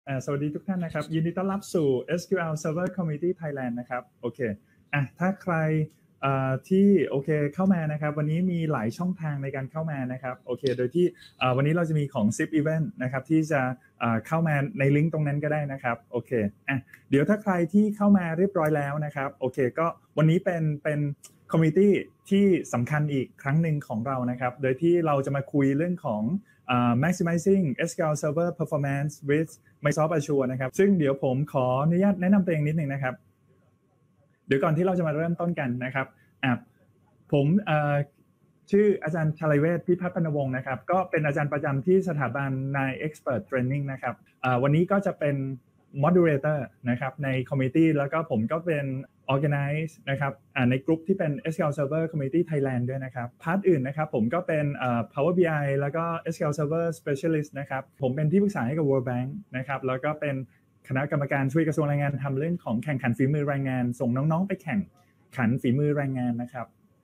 สวัสดีทุกท่านนะครับยินดีต้อนรับสู่ SQL Server Community Thailand นะครับโอเคถ้าใครที่โอเคเข้ามานะครับวันนี้มีหลายช่องทางในการเข้ามานะครับโอเคโดยที่วันนี้เราจะมีของ Zip Event นะครับที่จะเข้ามาในลิงก์ตรงนั้นก็ได้นะครับโอเคเดี๋ยวถ้าใครที่เข้ามาเรียบร้อยแล้วนะครับโอเคก็วันนี้เป็นคอมมูนิตี้ที่สำคัญอีกครั้งหนึ่งของเรานะครับโดยที่เราจะมาคุยเรื่องของmaximizing SQL Server Performance with Microsoft Azure นะครับซึ่งเดี๋ยวผมขออนุญาตแนะนำตัวเองนิดนึงนะครับเดี๋ยวก่อนที่เราจะมาเริ่มต้นกันนะครับผมชื่ออาจารย์ชลัยเวชพิพัฒน์พรรณวงศ์นะครับก็เป็นอาจารย์ประจำที่สถาบัน Nine Expert Training นะครับวันนี้ก็จะเป็น moderator นะครับใน community แล้วก็ผมก็เป็น organize นะครับในกลุ่มที่เป็น SQL Server Community Thailand ด้วยนะครับพาร์ทอื่นนะครับผมก็เป็นPower BI แล้วก็ SQL Server Specialist นะครับผมเป็นที่ปรึกษาให้กับ World Bank นะครับแล้วก็เป็นคณะกรรมการช่วยกระทรวงแรงงานทำเรื่องของแข่งขันฝีมือแรงงานส่งน้องๆไปแข่งขันฝีมือแรงงานนะครับ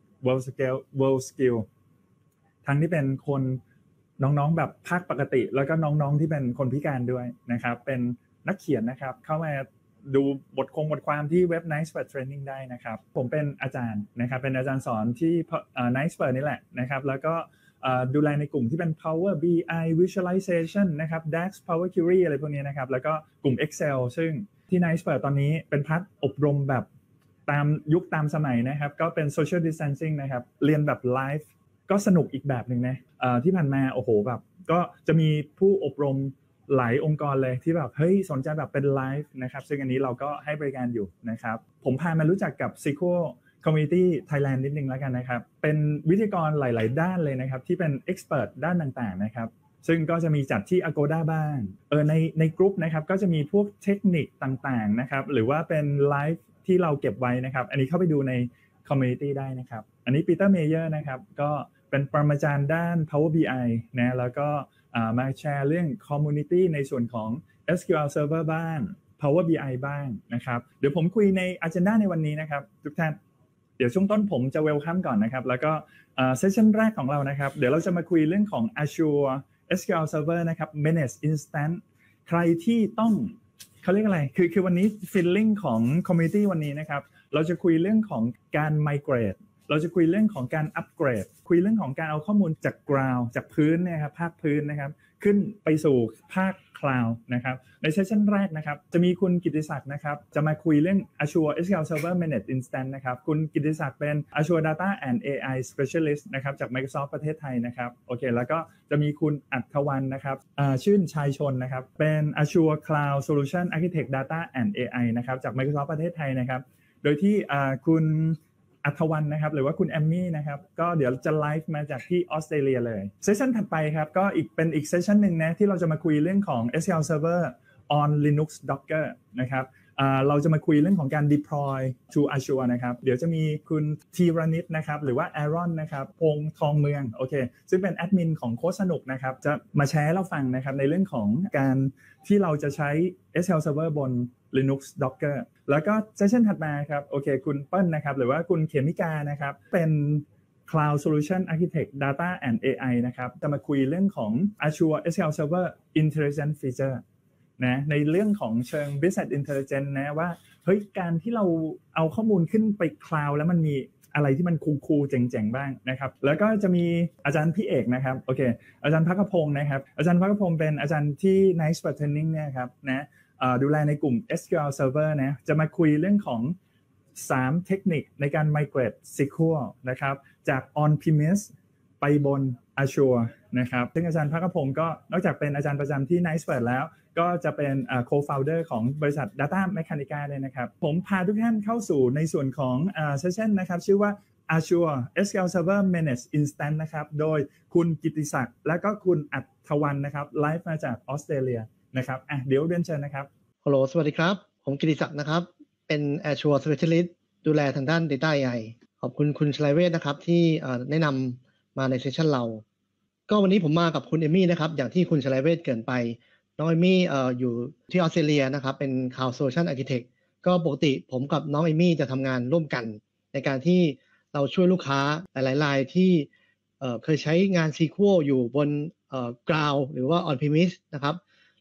World Skill ทั้งที่เป็นคนน้องๆแบบภาคปกติแล้วก็น้องๆที่เป็นคนพิการด้วยนะครับเป็นนักเขียนนะครับเข้ามาดูบทความที่เว็บ Nice Expert Training ได้นะครับผมเป็นอาจารย์นะครับเป็นอาจารย์สอนที่ Nice Expert นี่แหละนะครับแล้วก็ดูแลในกลุ่มที่เป็น Power BI Visualization นะครับ DAX Power Query อะไรพวกนี้นะครับแล้วก็กลุ่ม Excel ซึ่งที่ Nice Expert ตอนนี้เป็นพาร์ทอบรมแบบตามยุคตามสมัยนะครับก็เป็น Social Distancing นะครับเรียนแบบไลฟ์ก็สนุกอีกแบบหนึ่งนะที่ผ่านมาโอ้โหแบบก็จะมีผู้อบรมหลายองค์กรเลยที่แบบเฮ้ยสนใจแบบเป็นไลฟ์นะครับซึ่งอันนี้เราก็ให้บริการอยู่นะครับผมพามารู้จักกับ SQL Community Thailand นิดนึงแล้วกันนะครับเป็นวิทยากรหลายๆด้านเลยนะครับที่เป็น expert ด้านต่างๆนะครับซึ่งก็จะมีจัดที่ Agoda บ้างในกลุ่มนะครับก็จะมีพวกเทคนิคต่างๆนะครับหรือว่าเป็นไลฟ์ที่เราเก็บไว้นะครับอันนี้เข้าไปดูใน Community ได้นะครับอันนี้ปีเตอร์เมเยอร์นะครับก็เป็นปรมาจารย์ด้าน Power BI นะแล้วก็มาแชร์เรื่อง Community ในส่วนของ SQL Server บ้าง Power BI บ้างนะครับเดี๋ยวผมคุยใน Agenda ในวันนี้นะครับทุกท่านเดี๋ยวช่วงต้นผมจะ welcome ก่อนนะครับแล้วก็เซสชั่นแรกของเรานะครับเดี๋ยวเราจะมาคุยเรื่องของ Azure SQL Server นะครับ Managed Instance ใครที่ต้องเขาเรียกอะไรคือวันนี้ feeling ของ community วันนี้นะครับเราจะคุยเรื่องของการ migrate เราจะคุยเรื่องของการอัปเกรดคุยเรื่องของการเอาข้อมูลจาก ground จากพื้นเนี่ยครับภาคพื้นนะครับขึ้นไปสู่ภาค cloud นะครับในเซสชั่นแรกนะครับจะมีคุณกิตติศักดิ์นะครับจะมาคุยเรื่อง Azure SQL Server Managed Instance นะครับคุณกิตติศักดิ์เป็น Azure Data and AI Specialist นะครับจาก Microsoft ประเทศไทยนะครับโอเคแล้วก็จะมีคุณอัธวัลย์นะครับชื่นชายชนนะครับเป็น Azure Cloud Solution Architect Data and AI นะครับจาก Microsoft ประเทศไทยนะครับโดยที่คุณอัธวัลย์นะครับหรือว่าคุณแอมมี่นะครับก็เดี๋ยวจะไลฟ์มาจากที่ออสเตรเลียเลยเซสชั่นถัดไปครับก็เป็นอีกเซสชั่นหนึ่งนะที่เราจะมาคุยเรื่องของ SQL Server on Linux Docker นะครับเราจะมาคุยเรื่องของการ deploy to Azure นะครับเดี๋ยวจะมีคุณธีรนิตนะครับหรือว่า Aaron นะครับพงษ์ทองเมืองโอเคซึ่งเป็นแอดมินของโค้ชสนุกนะครับจะมาแชร์ให้เราฟังนะครับในเรื่องของการที่เราจะใช้ SQL Server บน Linux Docker แล้วก็เซสชั่นถัดมาครับโอเคคุณเปิ้ลนะครับหรือว่าคุณเขมิกานะครับเป็น Cloud Solution Architect Data and AI นะครับจะมาคุยเรื่องของ Azure SQL Server Intelligent Feature นะในเรื่องของเชิง Business Intelligence นะว่าเฮ้ยการที่เราเอาข้อมูลขึ้นไป Cloud แล้วมันมีอะไรที่มันคูลๆเจ๋งๆบ้างนะครับแล้วก็จะมีอาจารย์พี่เอกนะครับโอเคอาจารย์ภักพงศ์นะครับอาจารย์ภักพงศ์เป็นอาจารย์ที่ Nice Expert Training เนี่ยครับนะดูแลในกลุ่ม SQL Server นะจะมาคุยเรื่องของ3เทคนิคในการ migrate SQL นะครับจาก on-premise ไปบน Azure นะครับซึ่งอาจารย์ภักพงศ์ก็นอกจากเป็นอาจารย์ประจำที่ Nice Expert แล้วก็จะเป็นco-founder ของบริษัท Data Mechanica ด้วยนะครับผมพาทุกท่านเข้าสู่ในส่วนของsession นะครับชื่อว่า Azure SQL Server Managed Instance นะครับโดยคุณกิตติศักดิ์และก็คุณอัธวัลย์นะครับไลฟ์มาจากออสเตรเลียนะครับเดี๋ยวเรียนเชิญนะครับฮัลโหลสวัสดีครับผมกิตติศักดิ์นะครับเป็น Azure Specialist ดูแลทางด้าน Data AI ขอบคุณคุณชลัยเวชนะครับที่แนะนำมาในเซสชั่นเราก็วันนี้ผมมากับคุณเอมี่นะครับอย่างที่คุณชลัยเวชเกริ่นไปน้องเอมี่อยู่ที่ออสเตรเลียนะครับเป็น Cloud Solution Architect ก็ปกติผมกับน้องเอมี่จะทำงานร่วมกันในการที่เราช่วยลูกค้าหลายๆรายที่เคยใช้งาน SQL อยู่บนCloud หรือว่า On-premise นะครับ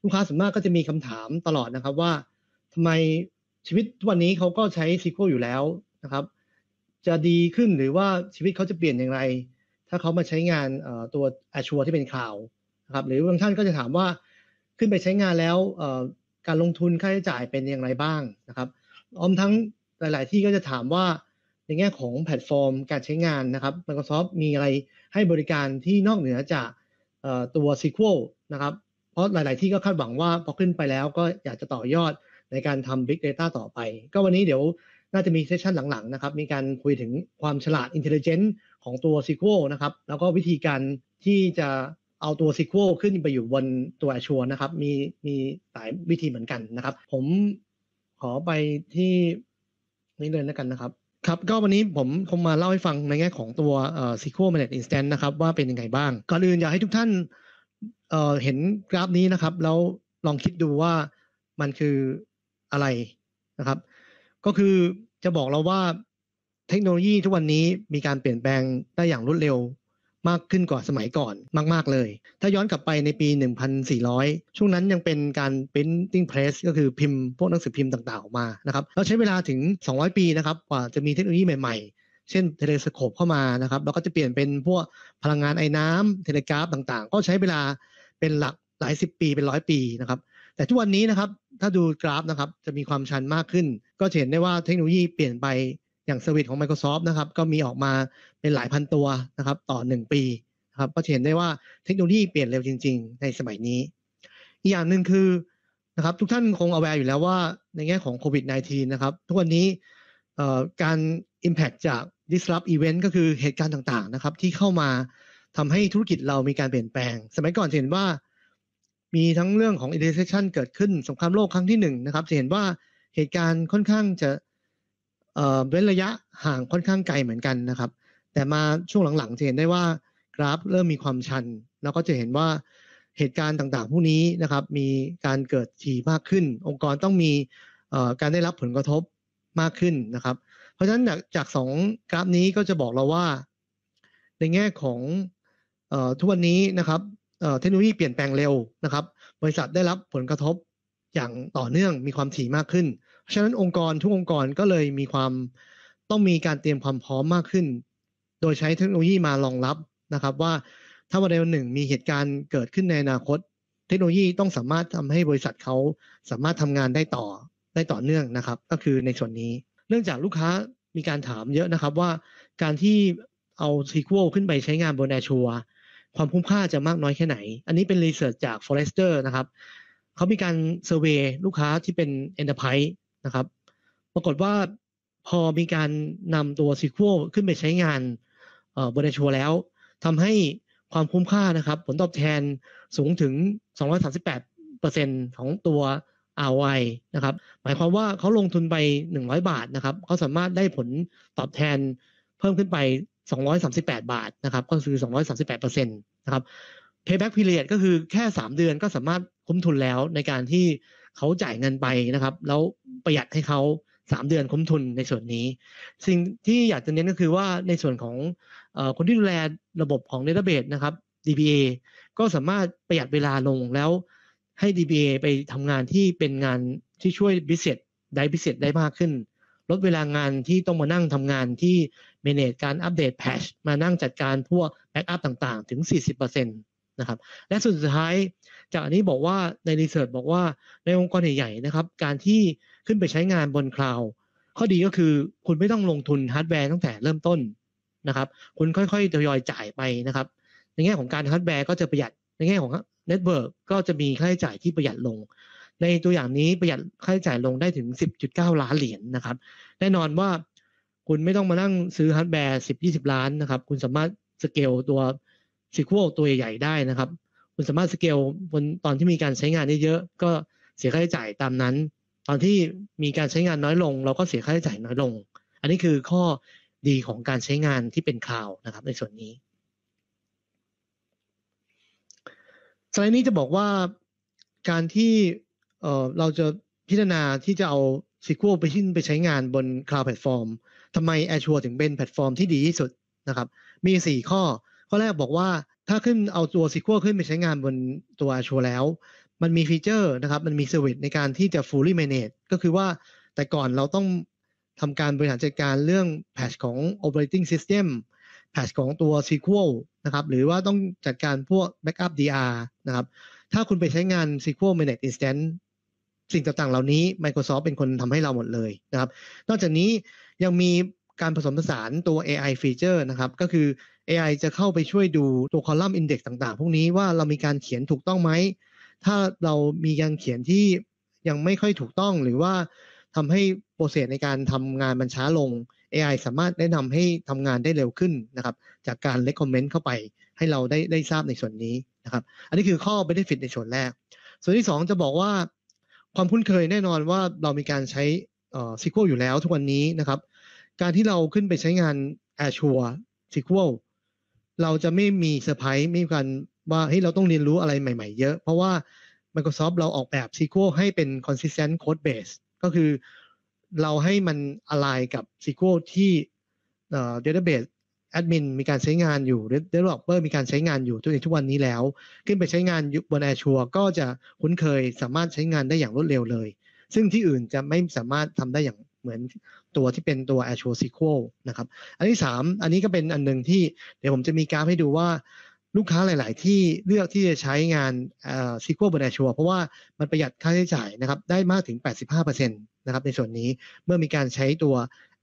ลูกค้าส่วนมากก็จะมีคำถามตลอดนะครับว่าทำไมชีวิตทุกวันนี้เขาก็ใช้ SQL อยู่แล้วนะครับจะดีขึ้นหรือว่าชีวิตเขาจะเปลี่ยนอย่างไรถ้าเขามาใช้งานตัว Azure ที่เป็นคลาวด์นะครับหรือบางท่านก็จะถามว่าขึ้นไปใช้งานแล้วการลงทุนค่าใช้จ่ายเป็นอย่างไรบ้างนะครับรวมทั้งหลายๆที่ก็จะถามว่าในแง่ของแพลตฟอร์มการใช้งานนะครับ Microsoft มีอะไรให้บริการที่นอกเหนือจากตัว SQL นะครับเพราะหลายๆที่ก็คาดหวังว่าพอขึ้นไปแล้วก็อยากจะต่อยอดในการทำ Big Data ต่อไปก็วันนี้เดี๋ยวน่าจะมีเซสชันหลังๆนะครับมีการคุยถึงความฉลาด Intelligent ของตัว SQL นะครับแล้วก็วิธีการที่จะเอาตัว SQL ขึ้นไปอยู่บนตัว Azure นะครับมีหลายวิธีเหมือนกันนะครับผมขอไปที่นี้เลยแล้วกันนะครับครับก็วันนี้ผมคงมาเล่าให้ฟังในแง่ของตัวSQL Managed Instance นะครับว่าเป็นยังไงบ้างก่อนอื่นอยากให้ทุกท่านเห็นกราฟนี้นะครับแล้วลองคิดดูว่ามันคืออะไรนะครับก็คือจะบอกเราว่าเทคโนโลยีทุกวันนี้มีการเปลี่ยนแปลงได้อย่างรวดเร็วมากขึ้นกว่าสมัยก่อนมากๆเลยถ้าย้อนกลับไปในปี 1400 ช่วงนั้นยังเป็นการ printing press ก็คือพิมพ์พวกหนังสือพิมพ์ต่างๆออกมานะครับเราใช้เวลาถึง200 ปีนะครับกว่าจะมีเทคโนโลยีใหม่ๆเช่นเทเลสโคปเข้ามานะครับแล้วก็จะเปลี่ยนเป็นพวกพลังงานไอ้น้ำเทเลกราฟต่างๆก็ใช้เวลาเป็นหลายสิบปีเป็น100 ปีนะครับแต่ทุกวันนี้นะครับถ้าดูกราฟนะครับจะมีความชันมากขึ้นก็จะเห็นได้ว่าเทคโนโลยีเปลี่ยนไปอย่างเซอร์วิสของ Microsoft นะครับก็มีออกมาเป็นหลายพันตัวนะครับต่อ1 ปีนะครับก็จะเห็นได้ว่าเทคโนโลยีเปลี่ยนเร็วจริงๆในสมัยนี้อีกอย่างหนึ่งคือนะครับทุกท่านคง aware อยู่แล้วว่าในแง่ของโควิด -19 นะครับทุกวันนี้การ impact จาก disrupt event ก็คือเหตุการณ์ต่างๆนะครับที่เข้ามาทำให้ธุรกิจเรามีการเปลี่ยนแปลงสมัยก่อนจะเห็นว่ามีทั้งเรื่องของ recession เกิดขึ้นสงครามโลกครั้งที่1นะครับจะเห็นว่าเหตุการณ์ค่อนข้างจะเว้นระยะห่างค่อนข้างไกลเหมือนกันนะครับแต่มาช่วงหลังๆจะเห็นได้ว่ากราฟเริ่มมีความชันแล้วก็จะเห็นว่าเหตุการณ์ต่างๆพวกนี้นะครับมีการเกิดถี่มากขึ้นองค์กรต้องมีการได้รับผลกระทบมากขึ้นนะครับเพราะฉะนั้นจาก2กราฟนี้ก็จะบอกเราว่าในแง่ของทุกวันนี้นะครับเทคโนโลยีเปลี่ยนแปลงเร็วนะครับบริษัทได้รับผลกระทบอย่างต่อเนื่องมีความถี่มากขึ้นเพราะฉะนั้นองค์กรทุกองค์กรก็เลยมีความต้องมีการเตรียมความพร้อมมากขึ้นโดยใช้เทคโนโลยีมารองรับนะครับว่าถ้าวันใดวันหนึ่งมีเหตุการณ์เกิดขึ้นในอนาคตเทคโนโลยีต้องสามารถทำให้บริษัทเขาสามารถทำงานได้ต่อเนื่องนะครับก็คือในส่วนนี้เนื่องจากลูกค้ามีการถามเยอะนะครับว่าการที่เอา SQL ขึ้นไปใช้งานบน Azure ความคุ้มค่าจะมากน้อยแค่ไหนอันนี้เป็นรีเสิร์ชจาก Forrester นะครับเขามีการเซอร์เวย์ลูกค้าที่เป็น Enterprise นะครับปรากฏว่าพอมีการนำตัว SQL ขึ้นไปใช้งานบน Azure แล้วทำให้ความคุ้มค่านะครับผลตอบแทนสูงถึง 238% ของตัว ROI นะครับหมายความว่าเขาลงทุนไป100 บาทนะครับเขาสามารถได้ผลตอบแทนเพิ่มขึ้นไป238 บาทนะครับก็คือ 238% นะครับ payback period ก็คือแค่3 เดือนก็สามารถคุ้มทุนแล้วในการที่เขาจ่ายเงินไปนะครับแล้วประหยัดให้เขา3 เดือนคุ้มทุนในส่วนนี้สิ่งที่อยากจะเน้นก็คือว่าในส่วนของคนที่ดูแลระบบของ Database นะครับ DBA ก็สามารถประหยัดเวลาลงแล้วให้ DBA ไปทำงานที่เป็นงานที่ช่วย Business ได้มากขึ้นลดเวลางานที่ต้องมานั่งทำงานที่ manage การอัปเดต patch มานั่งจัดการพวก backup ต่างๆถึง 40% นะครับและสุดท้ายจากอันนี้บอกว่าในรีเสิร์ชบอกว่าในองค์กรใหญ่ๆนะครับการที่ขึ้นไปใช้งานบนคลาวด์ข้อดีก็คือคุณไม่ต้องลงทุนฮาร์ดแวร์ตั้งแต่เริ่มต้นนะครับคุณค่อยๆทยอยจ่ายไปนะครับในแง่ของการฮาร์ดแวร์ก็จะประหยัดในแง่ของเน็ตเวิร์กก็จะมีค่าใช้จ่ายที่ประหยัดลงในตัวอย่างนี้ประหยัดค่าใช้จ่ายลงได้ถึง 10.9 ล้านเหรียญนะครับแน่นอนว่าคุณไม่ต้องมานั่งซื้อฮาร์ดแวร์ 10-20 ล้านนะครับคุณสามารถสเกลตัวSQL ตัวใหญ่ๆได้นะครับคุณสามารถสเกลบนตอนที่มีการใช้งานเยอะๆก็เสียค่าใช้จ่ายตามนั้นตอนที่มีการใช้งานน้อยลงเราก็เสียค่าใช้จ่ายน้อยลงอันนี้คือข้อดีของการใช้งานที่เป็นคลาวด์นะครับในส่วนนี้สไลด์นี้จะบอกว่าการที่เราจะพิจารณาที่จะเอา SQL ไปใช้งานบน Cloud Platform ทำไม Azure ถึงเป็นแพลตฟอร์มที่ดีที่สุดนะครับมี4 ข้อแรกบอกว่าถ้าขึ้นเอาตัว SQL ขึ้นไปใช้งานบนตัว Azure แล้วมันมีฟีเจอร์นะครับมันมีเซอร์วิสในการที่จะ fully manage ก็คือว่าแต่ก่อนเราต้องทำการบริหารจัดการเรื่องแพทช์ของ operating system แพทช์ของตัว SQL นะครับหรือว่าต้องจัดการพวก backup DR นะครับถ้าคุณไปใช้งาน SQL Managed Instance สิ่งต่างๆเหล่านี้ Microsoft เป็นคนทำให้เราหมดเลยนะครับนอกจากนี้ยังมีการผสมผสานตัว AI feature นะครับก็คือ AI จะเข้าไปช่วยดูตัว column index ต่างๆพวกนี้ว่าเรามีการเขียนถูกต้องไหมถ้าเรามีการเขียนที่ยังไม่ค่อยถูกต้องหรือว่าทำให้โปรเซสในการทำงานมันช้าลง AI สามารถแนะนำให้ทำงานได้เร็วขึ้นนะครับจากการ recommend เข้าไปให้เราได้ทราบในส่วนนี้นะครับอันนี้คือข้อ benefit ในส่วนแรกส่วนที่2จะบอกว่าความคุ้นเคยแน่นอนว่าเรามีการใช้SQL อยู่แล้วทุกวันนี้นะครับการที่เราขึ้นไปใช้งาน Azure SQL เราจะไม่มีเซอร์ไพรส์ไม่มีการว่าเฮ้ยเราต้องเรียนรู้อะไรใหม่ๆเยอะเพราะว่า Microsoft เราออกแบบ SQL ให้เป็น consistent code base ก็คือเราให้มัน align กับ SQL ที่database admin มีการใช้งานอยู่ developer มีการใช้งานอยู่ทุกวันนี้แล้วขึ้นไปใช้งานบน Azure ก็จะคุ้นเคยสามารถใช้งานได้อย่างรวดเร็วเลยซึ่งที่อื่นจะไม่สามารถทำได้อย่างเหมือนตัวที่เป็นตัว Azure SQL นะครับอันที่3อันนี้ก็เป็นอันหนึ่งที่เดี๋ยวผมจะมีกราฟให้ดูว่าลูกค้าหลาย ๆ ที่เลือกที่จะใช้งานSQL บน Azure เพราะว่ามันประหยัดค่าใช้จ่ายนะครับได้มากถึง 85% นะครับในส่วนนี้เมื่อมีการใช้ตัว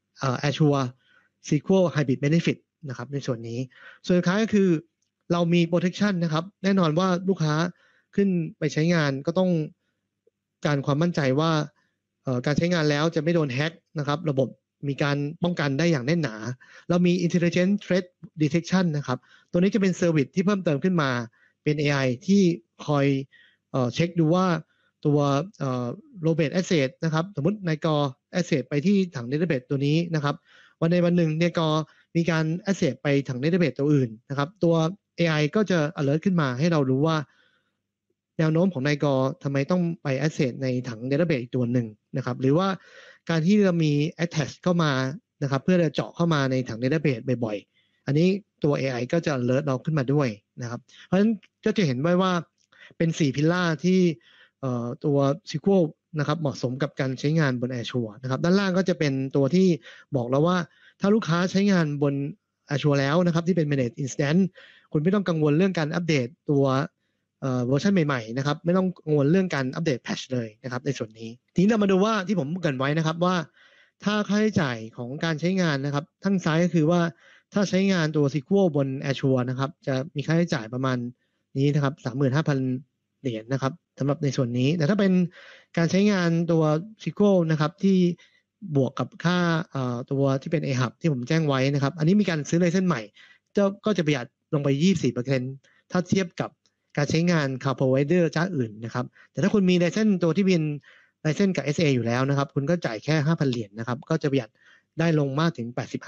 Azure SQL Hybrid Benefit นะครับในส่วนนี้ส่วนสุดท้ายก็คือเรามี protection นะครับแน่นอนว่าลูกค้าขึ้นไปใช้งานก็ต้องการความมั่นใจว่าการใช้งานแล้วจะไม่โดนแฮ็กนะครับระบบมีการป้องกันได้อย่างแน่นหนาเรามี Intelligent Threat Detection นะครับตัวนี้จะเป็นเซอร์วิสที่เพิ่มเติมขึ้นมาเป็น AI ที่คอยเช็คดูว่าตัวRobot Asset นะครับสมมตินายกอ Asset ไปที่ถัง Database ตัวนี้นะครับวันใดวันหนึ่งเนี่ยก็มีการ Asset ไปถัง Database ตัวอื่นนะครับตัว AI ก็จะ alert ขึ้นมาให้เรารู้ว่าแนวโน้มของนายกทำไมต้องไป Asset ในถัง Database อีกตัวหนึ่งนะครับหรือว่าการที่เรามี attach เข้ามานะครับเพื่อจะเจาะเข้ามาในถัง Database บ่อยๆอันนี้ตัว AI ก็จะ alert เราขึ้นมาด้วยนะครับเพราะฉะนั้นก็จะเห็นว่าเป็น4 พิลล่าที่ตัว SQL นะครับเหมาะสมกับการใช้งานบน Azure นะครับด้านล่างก็จะเป็นตัวที่บอกแล้วว่าถ้าลูกค้าใช้งานบน Azure แล้วนะครับที่เป็น Managed Instance คุณไม่ต้องกังวลเรื่องการอัปเดตตัวเวอร์ชันใหม่ๆนะครับไม่ต้องกังวลเรื่องการอัปเดตแพทช์เลยนะครับในส่วนนี้ทีนี้เรามาดูว่าที่ผมเกริ่นไว้นะครับว่าถ้าค่าใช้จ่ายของการใช้งานนะครับทางซ้ายก็คือว่าถ้าใช้งานตัว SQL บน Azure นะครับจะมีค่าใช้จ่ายประมาณนี้นะครับ 35,000 เหรียญนะครับสำหรับในส่วนนี้แต่ถ้าเป็นการใช้งานตัว SQL นะครับที่บวกกับค่าตัวที่เป็น AHub ที่ผมแจ้งไว้นะครับอันนี้มีการซื้อไลเซนส์ใหม่ก็จะประหยัดลงไป 24% ถ้าเทียบกับการใช้งาน Cloud Provider เจ้าอื่นนะครับแต่ถ้าคุณมีไลเซนส์ตัวที่เป็นไลเซนส์กับ SA อยู่แล้วนะครับคุณก็จ่ายแค่ 5,000 เหรียญนะครับก็จะประหยัดได้ลงมากถึง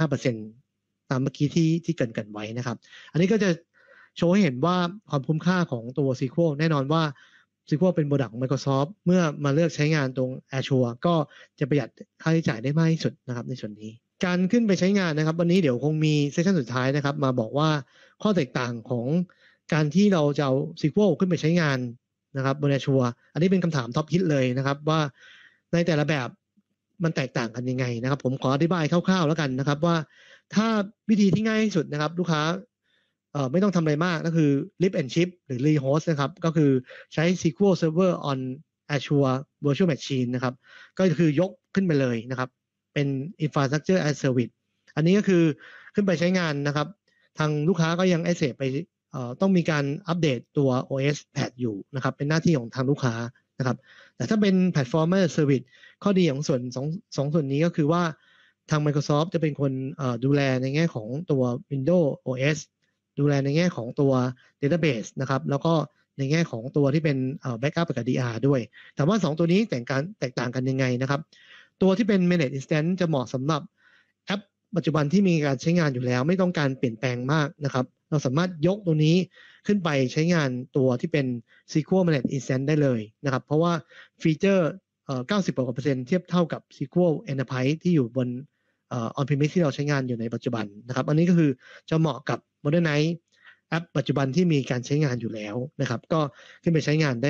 85% ตามเมื่อกี้ที่เกริ่นไว้นะครับอันนี้ก็จะโชว์ให้เห็นว่าความคุ้มค่าของตัว SQL แน่นอนว่า SQL เป็นโปรดักต์ของ Microsoft เมื่อมาเลือกใช้งานตรง Azure ก็จะประหยัดค่าใช้จ่ายได้มากที่สุดนะครับในส่วนนี้การขึ้นไปใช้งานนะครับวันนี้เดี๋ยวคงมีเซสชั่นสุดท้ายนะครับมาบอกว่าข้อแตกต่างของการที่เราจะเอา SQL ขึ้นไปใช้งานนะครับบน Azure อันนี้เป็นคำถามท็อปฮิตเลยนะครับว่าในแต่ละแบบมันแตกต่างกันยังไงนะครับผมขออธิบายคร่าวๆแล้วกันนะครับว่าถ้าวิธีที่ง่ายที่สุดนะครับลูกค้าไม่ต้องทำอะไรมากก็คือ lift and shift หรือ rehost นะครับก็คือใช้ SQL Server on Azure Virtual Machine นะครับก็คือยกขึ้นไปเลยนะครับเป็น Infrastructure as Service อันนี้ก็คือขึ้นไปใช้งานนะครับทางลูกค้าก็ยัง access ไปต้องมีการอัปเดตตัว OS patch อยู่นะครับเป็นหน้าที่ของทางลูกค้านะครับแต่ถ้าเป็น Platform as Service ข้อดีของส่วนนี้ก็คือว่าทาง Microsoft จะเป็นคนดูแลในแง่ของตัว Windows OS ดูแลในแง่ของตัว Database นะครับแล้วก็ในแง่ของตัวที่เป็น Backup กับ DR ด้วยแต่ว่า2ตัวนี้แตกต่างกันยังไงนะครับตัวที่เป็น Managed Instance จะเหมาะสำหรับแอปปัจจุบันที่มีการใช้งานอยู่แล้วไม่ต้องการเปลี่ยนแปลงมากนะครับเราสามารถยกตัวนี้ขึ้นไปใช้งานตัวที่เป็น SQL Managed Instance ได้เลยนะครับเพราะว่าฟีเจอร์90% เทียบเท่ากับ SQL Enterprise ที่อยู่บนon-premise ที่เราใช้งานอยู่ในปัจจุบันนะครับอันนี้ก็คือจะเหมาะกับ Modernize แอปปัจจุบันที่มีการใช้งานอยู่แล้วนะครับก็ขึ้นไปใช้งานได้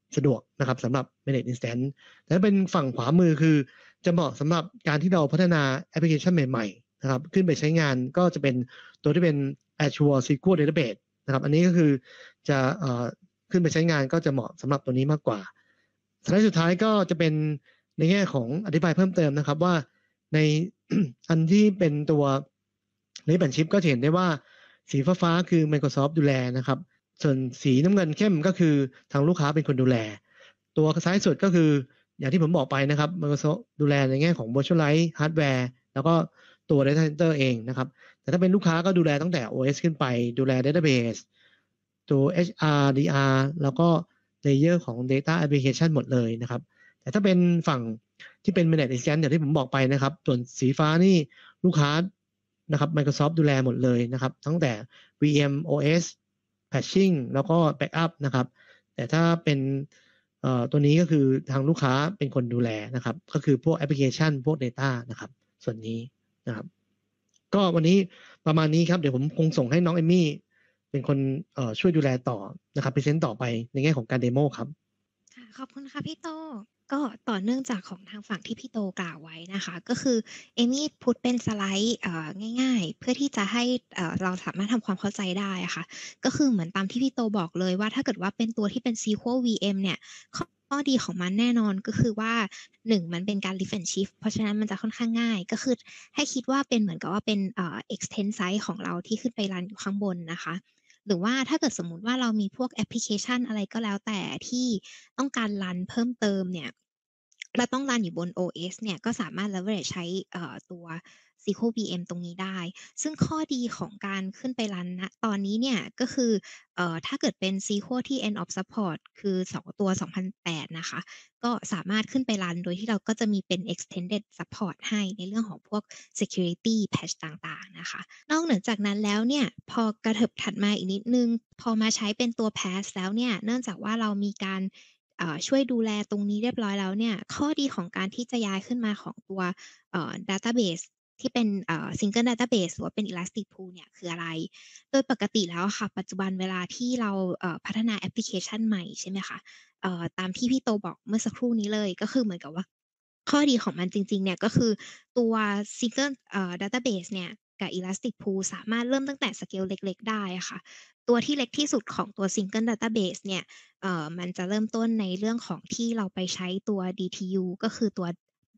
สะดวกนะครับสำหรับ Manage Instance แต่ถ้าเป็นฝั่งขวามือคือจะเหมาะสำหรับการที่เราพัฒนาแอปพลิเคชันใหม่ๆนะครับขึ้นไปใช้งานก็จะเป็นตัวที่เป็น Azure SQL Database นะครับอันนี้ก็คือจะขึ้นไปใช้งานก็จะเหมาะสำหรับตัวนี้มากกว่าสไลด์สุดท้ายก็จะเป็นในแง่ของอธิบายเพิ่มเติมนะครับว่าใน อันที่เป็นตัวในแผ่นชิปก็จะเห็นได้ว่าสีฟ้าๆคือ Microsoft ดูแลนะครับส่วนสีน้ำเงินเข้มก็คือทางลูกค้าเป็นคนดูแลตัวซ้ายสุดก็คืออย่างที่ผมบอกไปนะครับ Microsoft ดูแลในแง่ของ Virtualize Hardware แล้วก็ตัว Data Center เองนะครับแต่ถ้าเป็นลูกค้าก็ดูแลตั้งแต่ OS ขึ้นไปดูแล Database ตัว HR DR แล้วก็ Layer ของ Data Application หมดเลยนะครับแต่ถ้าเป็นฝั่งที่เป็น Managed Instance อย่างที่ผมบอกไปนะครับส่วนสีฟ้านี่ลูกค้านะครับ Microsoft ดูแลหมดเลยนะครับตั้งแต่ VM OS Patching แล้วก็ Backup นะครับแต่ถ้าเป็นตัวนี้ก็คือทางลูกค้าเป็นคนดูแลนะครับก็คือพวกแอปพลิเคชันพวก Data นะครับส่วนนี้นะครับก็วันนี้ประมาณนี้ครับเดี๋ยวผมคงส่งให้น้องเอมมี่เป็นคนช่วยดูแลต่อนะครับพรีเซนต์ต่อไปในแง่ของการเดโมครับค่ะขอบคุณค่ะพี่โตก็ต่อเนื่องจากของทางฝั่งที่พี่โตกล่าวไว้นะคะก็คือเอมี่พุทเป็นสไลด์ง่ายๆเพื่อที่จะให้เราสามารถทำความเข้าใจได้อะค่ะก็คือเหมือนตามที่พี่โตบอกเลยว่าถ้าเกิดว่าเป็นตัวที่เป็น SQL VM เนี่ยข้อดีของมันแน่นอนก็คือว่า1มันเป็นการ lift and shift เพราะฉะนั้นมันจะค่อนข้างง่ายก็คือให้คิดว่าเป็นเหมือนกับว่าเป็นextend size ของเราที่ขึ้นไปรันอยู่ข้างบนนะคะหรือว่าถ้าเกิดสมมุติว่าเรามีพวกแอปพลิเคชันอะไรก็แล้วแต่ที่ต้องการรันเพิ่มเติมเนี่ยและต้องรันอยู่บน OS เนี่ยก็สามารถ leverage ใช้ตัว SQL VM ตรงนี้ได้ ซึ่งข้อดีของการขึ้นไปรันณตอนนี้เนี่ยก็คือถ้าเกิดเป็น SQL ที่ End of Support คือ2ตัว2008นะคะก็สามารถขึ้นไปรันโดยที่เราก็จะมีเป็น Extended Support ให้ในเรื่องของพวก Security Patch ต่างๆนะคะนอกเหนือจากนั้นแล้วเนี่ยพอกระเถิบถัดมาอีกนิดนึงพอมาใช้เป็นตัว PaaS แล้วเนี่ยเนื่องจากว่าเรามีการช่วยดูแลตรงนี้เรียบร้อยแล้วเนี่ยข้อดีของการที่จะย้ายขึ้นมาของตัวDatabase ที่เป็นSingle Database หรือว่าเป็น Elastic Pool เนี่ยคืออะไรโดยปกติแล้วอะค่ะปัจจุบันเวลาที่เราพัฒนาแอปพลิเคชันใหม่ใช่ไหมคะตามที่พี่โตบอกเมื่อสักครู่นี้เลยก็คือเหมือนกับว่าข้อดีของมันจริงๆเนี่ยก็คือตัว Single Database เนี่ยกับ Elastic Pool สามารถเริ่มตั้งแต่สเกลเล็กๆได้อะค่ะตัวที่เล็กที่สุดของตัว Single Database เนี่ยมันจะเริ่มต้นในเรื่องของที่เราไปใช้ตัว DTU ก็คือตัว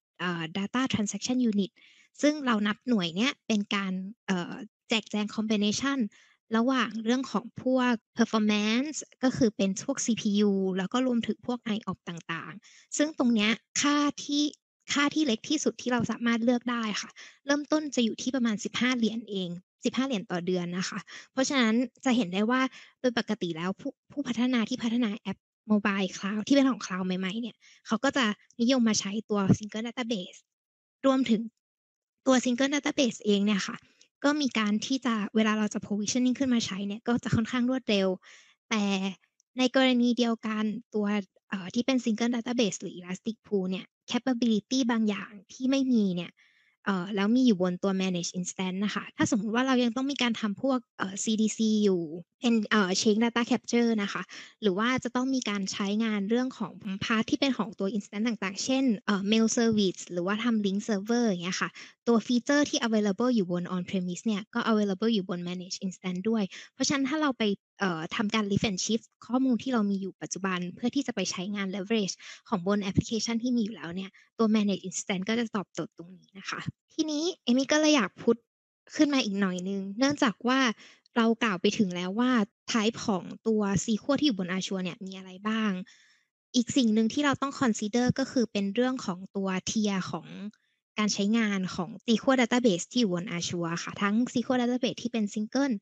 Data Transaction Unit ซึ่งเรานับหน่วยเนี้ยเป็นการแจกแจง combination ระหว่างเรื่องของพวก performance ก็คือเป็นพวก CPU แล้วก็รวมถึงพวก IOPS ต่างๆ ซึ่งตรงเนี้ยค่าที่เล็กที่สุดที่เราสามารถเลือกได้ค่ะ เริ่มต้นจะอยู่ที่ประมาณ15เหรียญเอง15เหรียญต่อเดือนนะคะ เพราะฉะนั้นจะเห็นได้ว่าโดยปกติแล้วผู้พัฒนาที่พัฒนาแอปโมบายคลาวด์ที่เป็นของคลาวด์ใหม่ๆเนี่ยเขาก็จะนิยมมาใช้ตัว Single Database รวมถึงตัว Single Database เองเนี่ยค่ะก็มีการที่จะเวลาเราจะ provisioning ขึ้นมาใช้เนี่ยก็จะค่อนข้างรวดเร็วแต่ในกรณีเดียวกันตัวที่เป็น Single Database หรือ Elastic Pool เนี่ย capability บางอย่างที่ไม่มีเนี่ยแล้วมีอยู่บนตัว Managed Instance น่ะค่ะถ้าสมมุติว่าเรายังต้องมีการทำพวกCDC อยู่เป็นChange Data Capture นะคะหรือว่าจะต้องมีการใช้งานเรื่องของพาร์ตที่เป็นของตัว Instance ต่างๆเช่นMail Service หรือว่าทำ Link Server อย่างเงี้ยค่ะตัวฟีเจอร์ที่ available อยู่บน On Premise เนี่ยก็ available อยู่บน Managed Instance ด้วยเพราะฉะนั้นถ้าเราไปทำการ lift and shift ข้อมูลที่เรามีอยู่ปัจจุบันเพื่อที่จะไปใช้งาน leverage ของบนแอปพลิเคชันที่มีอยู่แล้วเนี่ยตัว Managed Instance ก็จะตอบโจทย์ตรงนี้นะคะทีนี้เอมมี่ก็เลยอยากพุทขึ้นมาอีกหน่อยหนึ่งเนื่องจากว่าเรากล่าวไปถึงแล้วว่า type ของตัว SQL ที่อยู่บน Azure เนี่ยมีอะไรบ้างอีกสิ่งหนึ่งที่เราต้อง consider ก็คือเป็นเรื่องของตัว tier ของการใช้งานของ SQL Database ที่อยู่บน Azure ค่ะทั้ง SQL Database ที่เป็น Single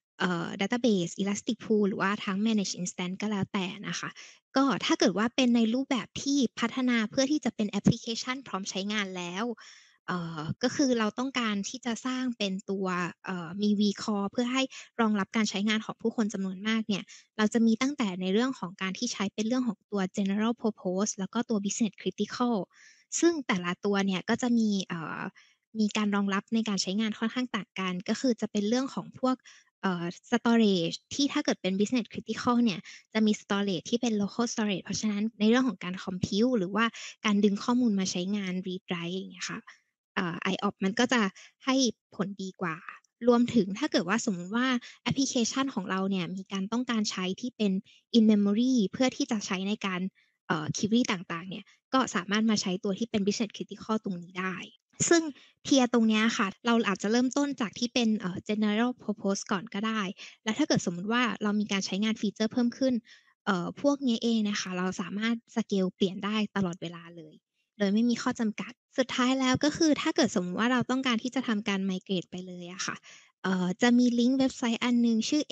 Database Elastic Pool หรือว่าทั้ง Managed Instance ก็แล้วแต่นะคะก็ถ้าเกิดว่าเป็นในรูปแบบที่พัฒนาเพื่อที่จะเป็นแอปพลิเคชันพร้อมใช้งานแล้วก็คือเราต้องการที่จะสร้างเป็นตัวมี vCore เพื่อให้รองรับการใช้งานของผู้คนจำนวนมากเนี่ยเราจะมีตั้งแต่ในเรื่องของการที่ใช้เป็นเรื่องของตัว General Purpose แล้วก็ตัว Business Critical ซึ่งแต่ละตัวเนี่ยก็จะมีการรองรับในการใช้งานค่อนข้างต่างกันก็คือจะเป็นเรื่องของพวก storage ที่ถ้าเกิดเป็น business critical เนี่ยจะมี storage ที่เป็น local storage เพราะฉะนั้นในเรื่องของการ compute หรือว่าการดึงข้อมูลมาใช้งาน read write อย่างเงี้ยค่ะIOPS มันก็จะให้ผลดีกว่ารวมถึงถ้าเกิดว่าสมมุติว่าแอปพลิเคชันของเราเนี่ยมีการต้องการใช้ที่เป็น in memory เพื่อที่จะใช้ในการquery ต่างๆเนี่ยก็สามารถมาใช้ตัวที่เป็น business critical ตรงนี้ได้ซึ่งเทียร์ตรงเนี้ยค่ะเราอาจจะเริ่มต้นจากที่เป็นgeneral purpose ก่อนก็ได้แล้วถ้าเกิดสมมุติว่าเรามีการใช้งานฟีเจอร์เพิ่มขึ้นพวกนี้เองนะคะเราสามารถสเกลเปลี่ยนได้ตลอดเวลาเลยโดยไม่มีข้อจำกัดสุดท้ายแล้วก็คือถ้าเกิดสมมุติว่าเราต้องการที่จะทำการ migrate ไปเลยอะค่ะจะมีลิงก์เว็บไซต์อันหนึ่งชื่อ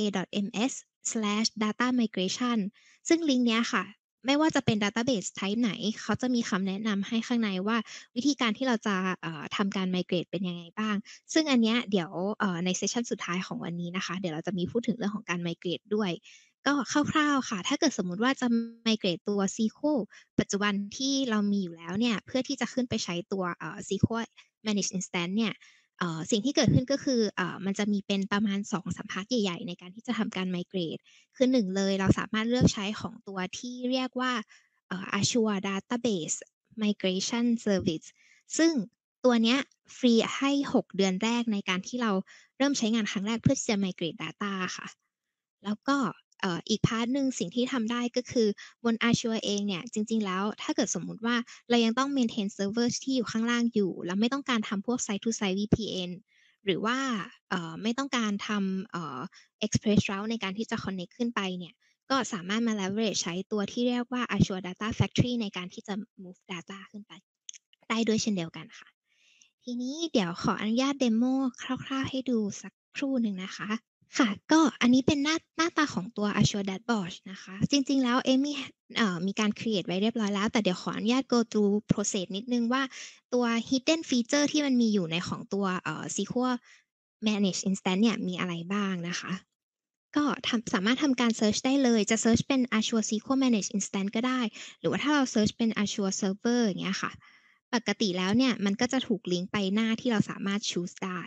aka.ms/datamigration ซึ่งลิงก์เนี้ยค่ะไม่ว่าจะเป็น database type ไหนเขาจะมีคำแนะนำให้ข้างในว่าวิธีการที่เราจะทำการ migrate เป็นยังไงบ้างซึ่งอันเนี้ยเดี๋ยวในเซสชันสุดท้ายของวันนี้นะคะเดี๋ยวเราจะมีพูดถึงเรื่องของการ migrate ด้วยก็คร่าวๆค่ะถ้าเกิดสมมุติว่าจะ migrate ตัว SQL ปัจจุบันที่เรามีอยู่แล้วเนี่ยเพื่อที่จะขึ้นไปใช้ตัว SQL Managed Instance เนี่ยสิ่งที่เกิดขึ้นก็คือมันจะมีเป็นประมาณ2-3 พาร์ทใหญ่ๆในการที่จะทำการ migrate คือ1เลยเราสามารถเลือกใช้ของตัวที่เรียกว่าAzure Database Migration Service ซึ่งตัวเนี้ยฟรีให้6 เดือนแรกในการที่เราเริ่มใช้งานครั้งแรกเพื่อที่จะ migrate data ค่ะแล้วก็อีกพาร์ทหนึ่งสิ่งที่ทำได้ก็คือบน Azure เองเนี่ยจริงๆแล้วถ้าเกิดสมมุติว่าเรายังต้อง maintain server ที่อยู่ข้างล่างอยู่แล้วไม่ต้องการทำพวก site to site VPN หรือว่าไม่ต้องการทำexpress route ในการที่จะ connect ขึ้นไปเนี่ยก็สามารถมา leverage ใช้ตัวที่เรียกว่า Azure Data Factory ในการที่จะ move data ขึ้นไปได้ด้วยเช่นเดียวกันค่ะทีนี้เดี๋ยวขออนุญาตเดโมคร่าวๆให้ดูสักครู่หนึ่งนะคะค่ะก็อันนี้เป็นหน้าตาของตัว Azure Dashboard นะคะจริงๆแล้วเอมี่มีการ create ไว้เรียบร้อยแล้วแต่เดี๋ยวขออนุญาต go through process นิดนึงว่าตัว hidden feature ที่มันมีอยู่ในของตัวSQL Managed Instance เนี่ยมีอะไรบ้างนะคะก็สามารถทำการ search ได้เลยจะ search เป็น Azure SQL Managed Instance ก็ได้หรือว่าถ้าเรา search เป็น Azure Server อย่างเงี้ยค่ะปกติแล้วเนี่ยมันก็จะถูกลิงก์ไปหน้าที่เราสามารถ choose ได้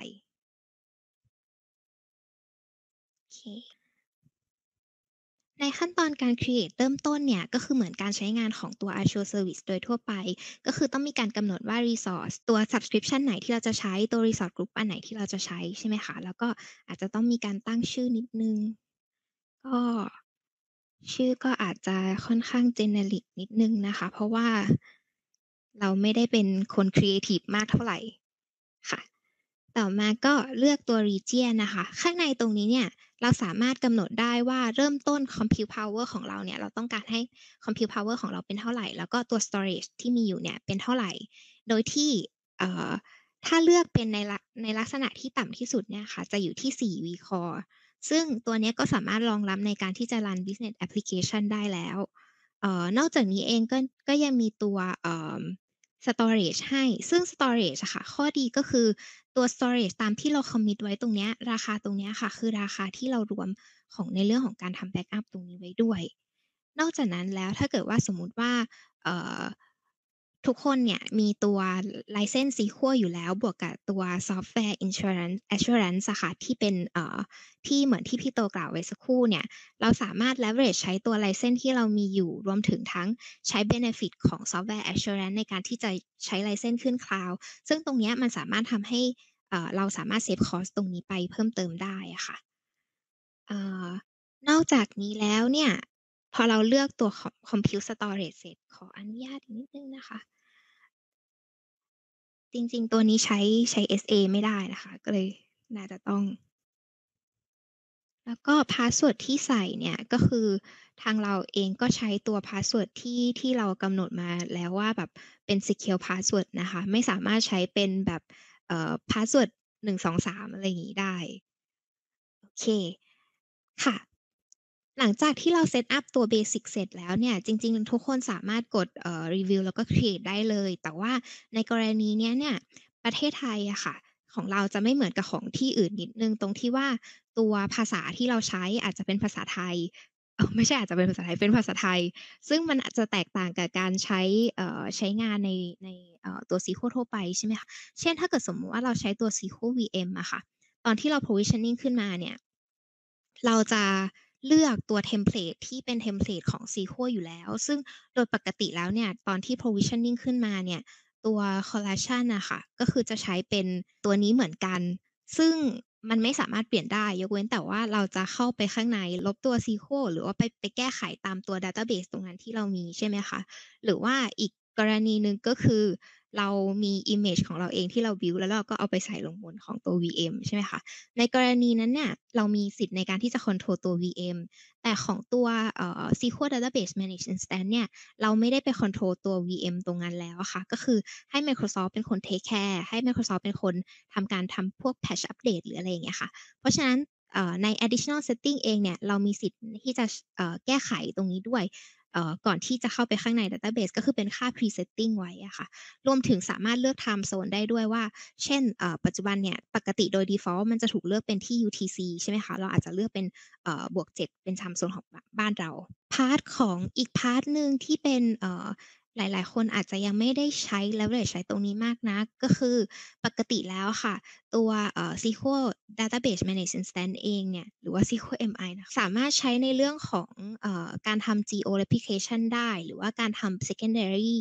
โอเคในขั้นตอนการ create เริ่มต้นเนี่ยก็คือเหมือนการใช้งานของตัว Azure Service โดยทั่วไปก็คือต้องมีการกำหนดว่า resource ตัว subscription ไหนที่เราจะใช้ตัว resource group อันไหนที่เราจะใช้ใช่ไหมคะแล้วก็อาจจะต้องมีการตั้งชื่อนิดนึงก็ชื่อก็อาจจะค่อนข้าง generic นิดนึงนะคะเพราะว่าเราไม่ได้เป็นคน creative มากเท่าไหร่ค่ะต่อมาก็เลือกตัว region นะคะข้างในตรงนี้เนี่ยเราสามารถกำหนดได้ว่าเริ่มต้น compute power ของเราเนี่ยเราต้องการให้ compute power ของเราเป็นเท่าไหร่แล้วก็ตัว storage ที่มีอยู่เนี่ยเป็นเท่าไหร่โดยที่ถ้าเลือกเป็นในลักษณะที่ต่ำที่สุดเนี่ยค่ะจะอยู่ที่4 vCore ซึ่งตัวนี้ก็สามารถรองรับในการที่จะ run business application ได้แล้วนอกจากนี้เองก็ยังมีตัวstorage ให้ซึ่ง storage อะค่ะข้อดีก็คือตัว storage ตามที่เรา commit ไว้ตรงเนี้ยราคาตรงเนี้ยค่ะคือราคาที่เรารวมของในเรื่องของการทำ backup ตรงนี้ไว้ด้วยนอกจากนั้นแล้วถ้าเกิดว่าสมมุติว่าทุกคนเนี่ยมีตัว license SQL อยู่แล้วบวกกับตัว software assurance อะค่ะที่เป็นที่เหมือนที่พี่โตกล่าวไว้สักครู่เนี่ยเราสามารถ leverage ใช้ตัว license ที่เรามีอยู่รวมถึงทั้งใช้ benefit ของ software assurance ในการที่จะใช้ license ขึ้น cloud ซึ่งตรงเนี้ยมันสามารถทำให้เราสามารถ save cost ตรงนี้ไปเพิ่มเติมได้อะค่ะนอกจากนี้แล้วเนี่ยพอเราเลือกตัว compute storage เสร็จขออนุญาตอีกนิดนึงนะคะจริงๆตัวนี้ใช้ SA ไม่ได้นะคะก็เลยน่าจะต้องแล้วก็พาสเวิร์ดที่ใส่เนี่ยก็คือทางเราเองก็ใช้ตัวพาสเวิร์ดที่เรากำหนดมาแล้วว่าแบบเป็น secure password นะคะไม่สามารถใช้เป็นแบบพาสเวิร์ด1 2 3อะไรอย่างงี้ได้โอเคค่ะหลังจากที่เราเซตอัปตัวเบสิกเสร็จแล้วเนี่ยจริงๆทุกคนสามารถกดรีวิวแล้วก็ create ได้เลยแต่ว่าในกรณีเนี้ยเนี่ยประเทศไทยอะค่ะของเราจะไม่เหมือนกับของที่อื่นนิดนึงตรงที่ว่าตัวภาษาที่เราใช้อาจจะเป็นภาษาไทยไม่ใช่อาจจะเป็นภาษาไทยเป็นภาษาไทยซึ่งมันอาจจะแตกต่างกับการใช้งานในตัว SQL ทั่วไปใช่ไหมคะเช่นถ้าเกิดสมมุติว่าเราใช้ตัว SQL VM อะค่ะตอนที่เรา provisioning ขึ้นมาเนี่ยเราจะเลือกตัวเทมเพลตที่เป็นเทมเพลตของ SQL อยู่แล้วซึ่งโดยปกติแล้วเนี่ยตอนที่ provisioning ขึ้นมาเนี่ยตัว collection น่ะค่ะก็คือจะใช้เป็นตัวนี้เหมือนกันซึ่งมันไม่สามารถเปลี่ยนได้ยกเว้นแต่ว่าเราจะเข้าไปข้างในลบตัว SQL หรือว่าไปแก้ไขตามตัว database ตรงนั้นที่เรามีใช่ไหมคะหรือว่าอีกกรณีหนึ่งก็คือเรามี image ของเราเองที่เรา build แล้วเราก็เอาไปใส่ลงบนของตัว VM ใช่ไหมคะในกรณีนั้นเนี่ยเรามีสิทธิ์ในการที่จะ control ตัว VM แต่ของตัวSQL Database Managed Instance เนี่ยเราไม่ได้ไป control ตัว VM ตรงนั้นแล้วอะค่ะก็คือให้ Microsoft เป็นคน take care ให้ Microsoft เป็นคนทำพวก patch update หรืออะไรอย่างเงี้ยค่ะเพราะฉะนั้นใน additional setting เองเนี่ยเรามีสิทธิ์ที่จะแก้ไขตรงนี้ด้วยก่อนที่จะเข้าไปข้างใน database ก็คือเป็นค่า presetting ไว้อะค่ะรวมถึงสามารถเลือก time zone ได้ด้วยว่าเช่นปัจจุบันเนี่ยปกติโดย default มันจะถูกเลือกเป็นที่ UTC ใช่ไหมคะเราอาจจะเลือกเป็น+7เป็น time zone ของบ้านเราพาร์ตของอีกพาร์ตหนึ่งที่เป็นหลายๆคนอาจจะยังไม่ได้ใช้ leverage ใช้ตรงนี้มากนักก็คือปกติแล้วค่ะตัวSQL Database Managed Instance เองเนี่ยหรือว่า SQL MI นะสามารถใช้ในเรื่องของการทำ geo replication ได้หรือว่าการทำ secondary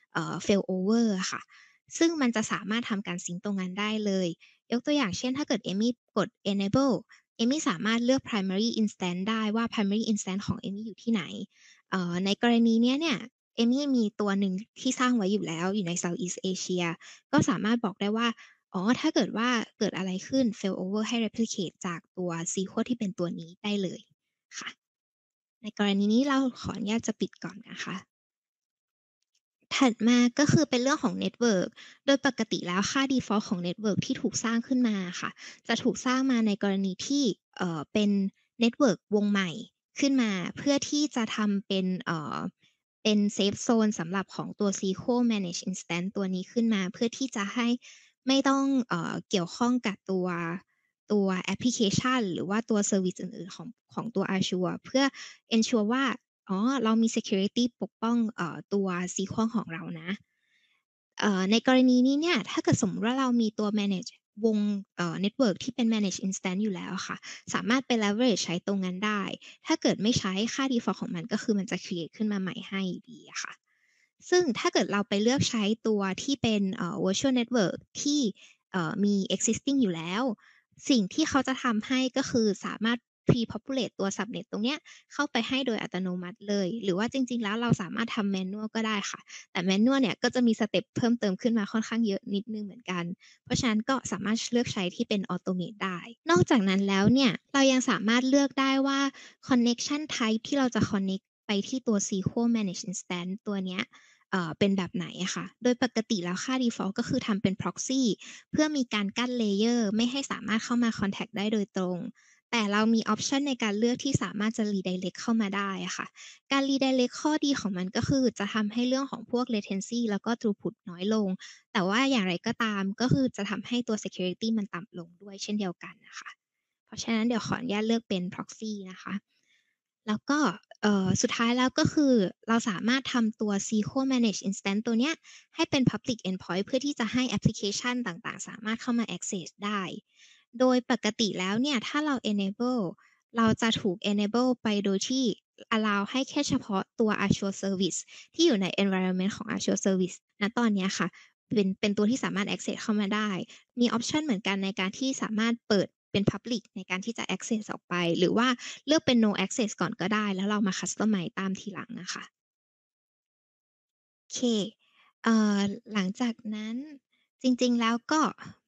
failover อะค่ะซึ่งมันจะสามารถทำการซิงค์ตรงนั้นได้เลยยกตัวอย่างเช่นถ้าเกิดเอมมี่กด enable เอมมี่สามารถเลือก primary instance ได้ว่า primary instance ของเอมมี่อยู่ที่ไหนในกรณีเนี้ยเนี่ยเอมมี่มีตัวหนึ่งที่สร้างไว้อยู่แล้วอยู่ใน Southeast Asia ก็สามารถบอกได้ว่าถ้าเกิดว่าเกิดอะไรขึ้น failover ให้ replicate จากตัว SQL ที่เป็นตัวนี้ได้เลยค่ะในกรณีนี้เราขออนุญาตจะปิดก่อนนะคะถัดมาก็คือเป็นเรื่องของเน็ตเวิร์กโดยปกติแล้วค่า default ของเน็ตเวิร์กที่ถูกสร้างขึ้นมาค่ะจะถูกสร้างมาในกรณีที่เป็นเน็ตเวิร์กวงใหม่ขึ้นมาเพื่อที่จะทำเป็นเซฟโซนสำหรับของตัว SQL Managed Instance ตัวนี้ขึ้นมาเพื่อที่จะให้ไม่ต้องเกี่ยวข้องกับตัวแอปพลิเคชันหรือว่าตัวเซอร์วิสอื่นๆของตัว Azure เพื่อ ensure ว่าเรามี security ปกป้องตัว SQL ของเรานะในกรณีนี้เนี่ยถ้าเกิดสมมุติว่าเรามีตัว manage วงnetwork ที่เป็น manage instance อยู่แล้วอะค่ะสามารถไป leverage ใช้ตรงนั้นได้ถ้าเกิดไม่ใช้ค่า default ของมันก็คือมันจะ create ขึ้นมาใหม่ให้อยู่ดีอะค่ะซึ่งถ้าเกิดเราไปเลือกใช้ตัวที่เป็นvirtual network ที่มี existing อยู่แล้วสิ่งที่เขาจะทำให้ก็คือสามารถ pre-populate ตัว subnet ตรงเนี้ยเข้าไปให้โดยอัตโนมัติเลยหรือว่าจริงๆแล้วเราสามารถทำ manual ก็ได้ค่ะแต่ manual เนี่ยก็จะมีสเต็ปเพิ่มเติมขึ้นมาค่อนข้างเยอะนิดหนึ่งเหมือนกันเพราะฉะนั้นก็สามารถเลือกใช้ที่เป็น automate ได้นอกจากนั้นแล้วเนี่ยเรายังสามารถเลือกได้ว่า connection type ที่เราจะ connect ไปที่ตัว SQL Managed Instance ตัวเนี้ยเป็นแบบไหนอะค่ะโดยปกติแล้วค่า default ก็คือทำเป็น proxy เพื่อมีการกั้น layer ไม่ให้สามารถเข้ามา contact ได้โดยตรงแต่เรามี option ในการเลือกที่สามารถจะ redirect เข้ามาได้อะค่ะการ redirect ข้อดีของมันก็คือจะทำให้เรื่องของพวก latency แล้วก็ throughput น้อยลงแต่ว่าอย่างไรก็ตามก็คือจะทำให้ตัว security มันต่ำลงด้วยเช่นเดียวกันน่ะค่ะเพราะฉะนั้นเดี๋ยวขออนุญาตเลือกเป็น proxy นะคะแล้วก็สุดท้ายแล้วก็คือเราสามารถทำตัว SQL Managed Instance ตัวเนี้ยให้เป็น Public Endpoint เพื่อที่จะให้แอปพลิเคชันต่างๆสามารถเข้ามา access ได้โดยปกติแล้วเนี่ยถ้าเรา enable เราจะถูก enable ไปโดยที่ allow ให้แค่เฉพาะตัว Azure Service ที่อยู่ใน environment ของ Azure Service ณตอนเนี้ยค่ะเป็นตัวที่สามารถ access เข้ามาได้มี option เหมือนกันในการที่สามารถเปิดเป็น Public ในการที่จะ access ออกไปหรือว่าเลือกเป็น no access ก่อนก็ได้แล้วเรามา customize ตามทีหลังอะค่ะโอเคหลังจากนั้นจริงๆแล้วก็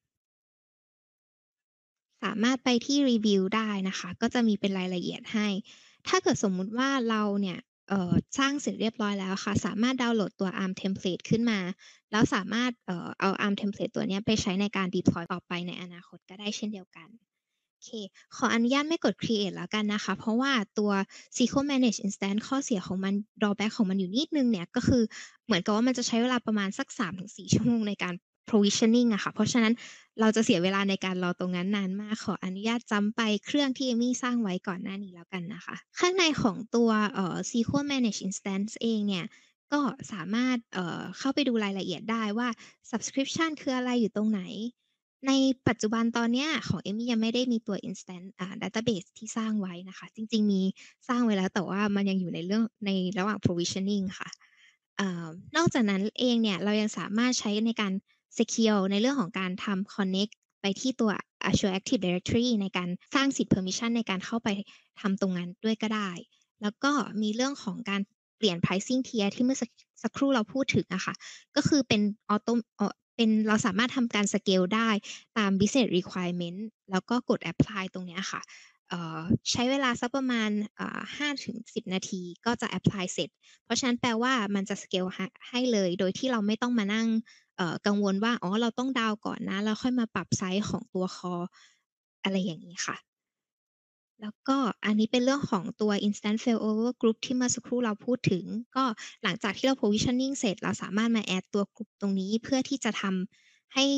สามารถไปที่รีวิวได้นะคะก็จะมีเป็นรายละเอียดให้ถ้าเกิดสมมุติว่าเราเนี่ยสร้างเสร็จเรียบร้อยแล้วค่ะสามารถดาวน์โหลดตัว ARM Template ขึ้นมาแล้วสามารถเอา ARM Template ตัวเนี้ยไปใช้ในการ deploy ต่อไปในอนาคตก็ได้เช่นเดียวกันโอเคขออนุญาตไม่กด create แล้วกันนะคะเพราะว่าตัว SQL Managed Instance ข้อเสียของมัน drawback ของมันอยู่นิดหนึ่งเนี่ยก็คือเหมือนกับว่ามันจะใช้เวลาประมาณสัก 3-4 ชั่วโมงในการ provisioning อะค่ะเพราะฉะนั้นเราจะเสียเวลาในการรอตรงนั้นนานมากขออนุญาตจำไปเครื่องที่เอมมี่สร้างไว้ก่อนหน้านี้แล้วกันนะคะข้างในของตัวSQL Managed Instance เองเนี่ยก็สามารถเข้าไปดูรายละเอียดได้ว่า subscription คืออะไรอยู่ตรงไหนในปัจจุบันตอนเนี้ยของเอมมี่ยังไม่ได้มีตัว instant database ที่สร้างไว้นะคะจริงๆมีสร้างไว้แล้วแต่ว่ามันยังอยู่ในระหว่าง provisioning ค่ะนอกจากนั้นเองเนี่ยเรายังสามารถใช้ในการ secure ในเรื่องของการทำ connect ไปที่ตัว Azure Active Directory ในการสร้างสิทธิ์ permission ในการเข้าไปทำตรงนั้นด้วยก็ได้แล้วก็มีเรื่องของการเปลี่ยน pricing tier ที่เมื่อสักครู่เราพูดถึงอะค่ะก็คือเป็นเราสามารถทำการสเกลได้ตาม business requirement แล้วก็กด apply ตรงเนี้ยค่ะใช้เวลาสักประมาณ5-10 นาทีก็จะ apply เสร็จเพราะฉะนั้นแปลว่ามันจะสเกลให้เลยโดยที่เราไม่ต้องมานั่งกังวลว่าเราต้องดาวน์ก่อนนะแล้วค่อยมาปรับไซซ์ของตัว core อะไรอย่างงี้ค่ะแล้วก็อันนี้เป็นเรื่องของตัว instant failover group ที่เมื่อสักครู่เราพูดถึงก็หลังจากที่เรา provisioning เสร็จเราสามารถมา add ตัว group ตรงนี้เพื่อที่จะทำให้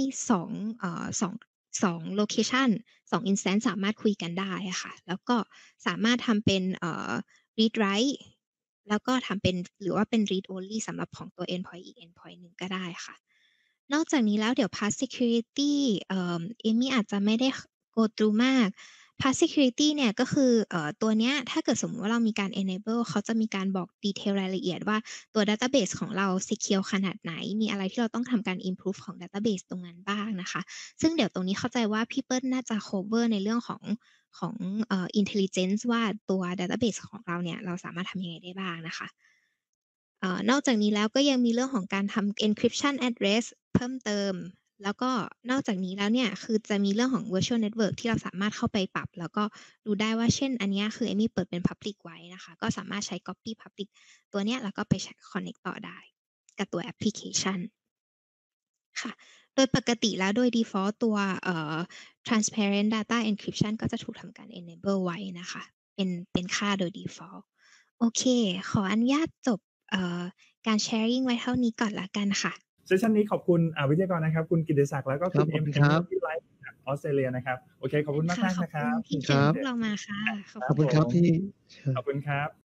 2 location 2 instance สามารถคุยกันได้อะค่ะแล้วก็สามารถทำเป็นread write แล้วก็ทำเป็นหรือว่าเป็น read only สำหรับของตัว endpoint อีก endpoint หนึ่งก็ได้ค่ะนอกจากนี้แล้วเดี๋ยว path security เอมมี่อาจจะไม่ได้ go through มาก Path Security เนี่ยก็คือตัวเนี้ยถ้าเกิดสมมุติว่าเรามีการ enable เขาจะมีการบอก detail รายละเอียดว่าตัว database ของเรา secure ขนาดไหนมีอะไรที่เราต้องทำการ improve ของ database ตรงนั้นบ้างนะคะซึ่งเดี๋ยวตรงนี้เข้าใจว่าพี่เปิ้ลน่าจะ cover ในเรื่องของintelligence ว่าตัว database ของเราเนี่ยเราสามารถทำยังไงได้บ้างนะคะนอกจากนี้แล้วก็ยังมีเรื่องของการทำ encryption address เพิ่มเติมแล้วก็นอกจากนี้แล้วเนี่ยคือจะมีเรื่องของ virtual network ที่เราสามารถเข้าไปปรับแล้วก็ดูได้ว่าเช่นอันเนี้ยคือเอมมี่เปิดเป็น public ไว้นะคะก็สามารถใช้ copy public ตัวเนี้ยแล้วก็ไปใช้ connect ต่อได้กับตัวแอปพลิเคชันค่ะโดยปกติแล้วโดย default ตัวtransparent data encryption ก็จะถูกทำการ enable ไว้นะคะเป็นค่าโดย default โอเคขออนุญาตจบการ sharing ไว้เท่านี้ก่อนละกันค่ะเซสชันนี้ขอบคุณวิทยากรนะครับคุณกิติศักดิ์แล้วก็คุณครับเอ็มครับที่ไลฟ์จากออสเตรเลียนะครับโอเคขอบคุณมากๆนะครับขอบคุณที่เชิญพวกเรามาค่ะขอบคุณครับที่เชิญขอบคุณครับ